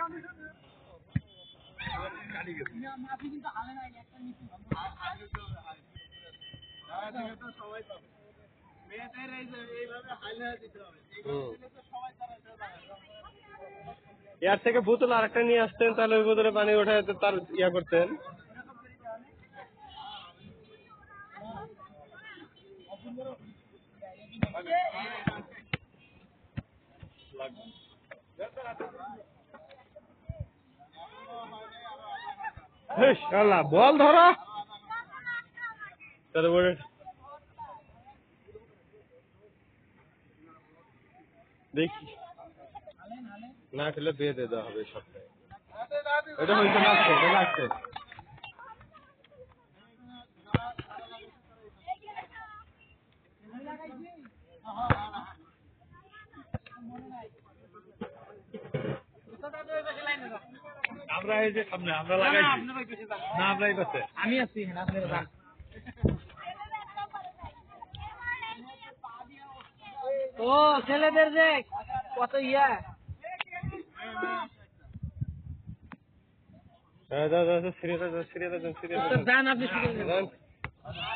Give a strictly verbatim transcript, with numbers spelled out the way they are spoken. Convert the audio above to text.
ইয়ার থেকে বোতল আরেকটা নিয়ে আসতেন, তাহলে ওই বোতলে পানি ওঠায় তার ইয়া করতেন। বল ধরো দেখি, না খেলে বিয়ে দিয়ে দেওয়া হবে সপ্তাহে। ওটা হয়েছে লাগছে, এটা লাগছে। আমরা এই যে সামনে আমরা লাগাইছি না, আমরা এই পাশে আমি আছি। ও ছেলেদের যে কত ইয়া। হ্যাঁ দাদা সিরিয়াস সিরিয়াস সিরিয়াস। আপনি